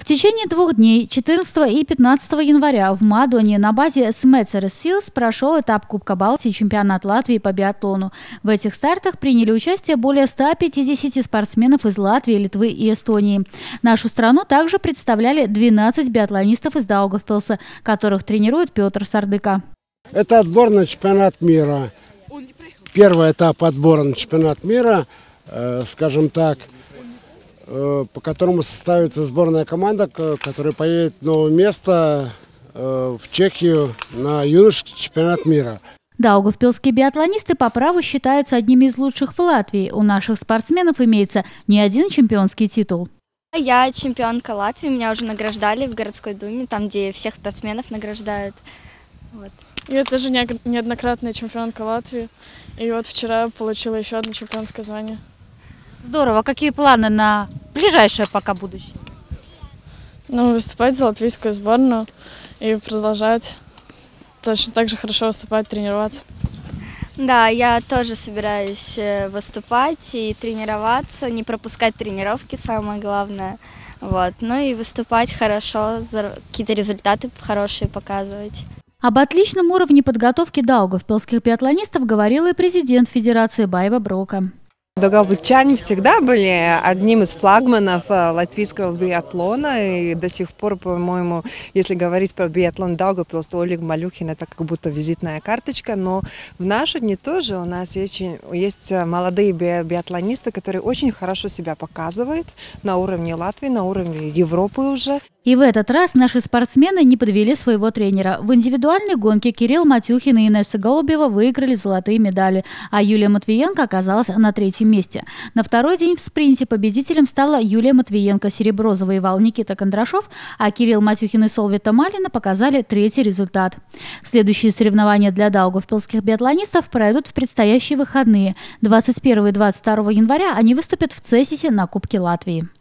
течение 2 дней, 14 и 15 января, в Мадоне на базе Смецерес Силс прошел этап Кубка Балтии чемпионат Латвии по биатлону. В этих стартах приняли участие более 150 спортсменов из Латвии, Литвы и Эстонии. Нашу страну также представляли 12 биатлонистов из Даугавпилса, которых тренирует Петр Сардыка. Это отбор на чемпионат мира. Первый этап отбора на чемпионат мира, скажем так, по которому составится сборная команда, которая поедет в новое место в Чехию на юношеский чемпионат мира. Даугавпилские биатлонисты по праву считаются одними из лучших в Латвии. У наших спортсменов имеется не один чемпионский титул. Я чемпионка Латвии, меня уже награждали в городской думе, там, где всех спортсменов награждают. Вот. Я тоже неоднократная чемпионка Латвии, и вот вчера получила еще одно чемпионское звание. Здорово. Какие планы на ближайшее пока будущее? Ну, выступать за латвийскую сборную и продолжать точно так же хорошо выступать, тренироваться. Да, я тоже собираюсь выступать и тренироваться, не пропускать тренировки, самое главное. Вот. Ну и выступать хорошо, какие-то результаты хорошие показывать. Об отличном уровне подготовки даугавпилских биатлонистов говорил и президент Федерации Байва Брока. Даугавпилчане всегда были одним из флагманов латвийского биатлона. И до сих пор, по-моему, если говорить про биатлон Даугавпилс, то Олег Малюхин – это как будто визитная карточка. Но в наши дни тоже у нас есть молодые биатлонисты, которые очень хорошо себя показывают на уровне Латвии, на уровне Европы уже. И в этот раз наши спортсмены не подвели своего тренера. В индивидуальной гонке Кирилл Матюхин и Инесса Голубева выиграли золотые медали, а Юлия Матвиенко оказалась на 3-м месте. На второй день в спринте победителем стала Юлия Матвиенко, серебро завоевал Никита Кондрашов, а Кирилл Матюхин и Солвита Малина показали 3-й результат. Следующие соревнования для даугавпилских биатлонистов пройдут в предстоящие выходные. 21 и 22 января они выступят в Цесисе на Кубке Латвии.